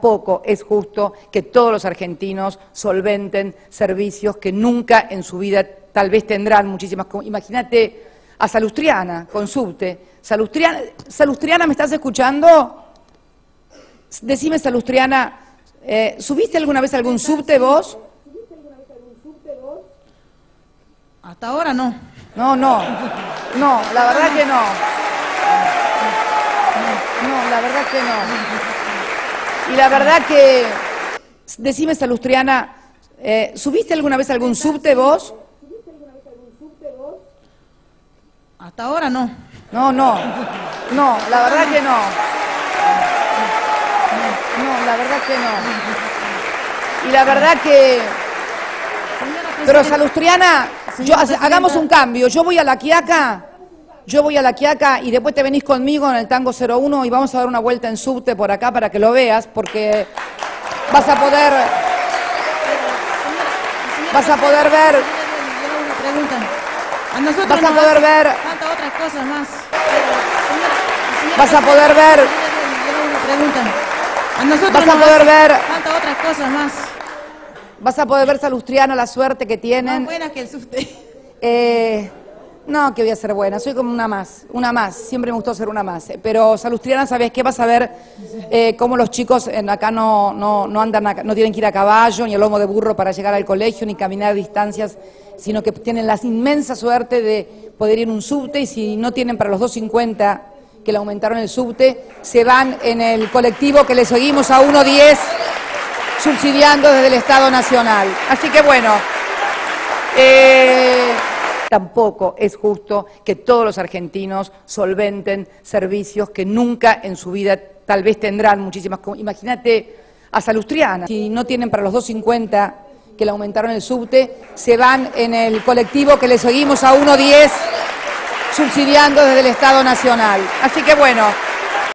Tampoco es justo que todos los argentinos solventen servicios que nunca en su vida tal vez tendrán muchísimas. Imagínate a Salustriana con subte. Salustriana, ¿me estás escuchando? Decime, Salustriana, ¿subiste alguna vez algún subte vos? Hasta ahora no. No, la verdad que no. No, la verdad que no. Y la verdad que, decime, Salustriana, ¿subiste alguna vez algún subte vos? Hasta ahora no. No, la verdad que no. No, la verdad que no. Y la verdad que... Pero Salustriana, hagamos un cambio. Yo voy a La Quiaca y después te venís conmigo en el Tango 01 y vamos a dar una vuelta en subte por acá para que lo veas, porque vas a poder ver... Vas a poder ver... Falta otras cosas más. Vas a poder ver... Vas a poder ver... Falta otras cosas más. Vas a poder ver, Salustriana, la suerte que tienen. Más buena que el subte. No, que voy a ser buena, soy como una más, siempre me gustó ser una más. Pero, Salustriana, ¿sabes qué? Vas a ver cómo los chicos acá no andan, no tienen que ir a caballo, ni a lomo de burro para llegar al colegio, ni caminar distancias, sino que tienen la inmensa suerte de poder ir en un subte, y si no tienen para los 2.50 que le aumentaron el subte, se van en el colectivo que le seguimos a 1.10, subsidiando desde el Estado Nacional. Así que bueno... Tampoco es justo que todos los argentinos solventen servicios que nunca en su vida tal vez tendrán muchísimas. Imagínate a Salustriana, si no tienen para los 2.50 que le aumentaron el subte, se van en el colectivo que le seguimos a 1.10, subsidiando desde el Estado Nacional. Así que bueno...